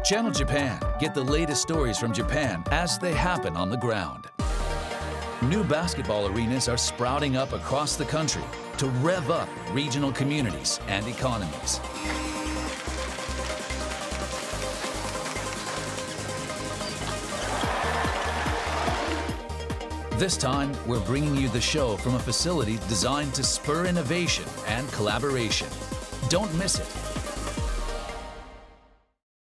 Channel Japan. Get the latest stories from Japan as they happen on the ground. New basketball arenas are sprouting up across the country to rev up regional communities and economies. This time, we're bringing you the show from a facility designed to spur innovation and collaboration. Don't miss it.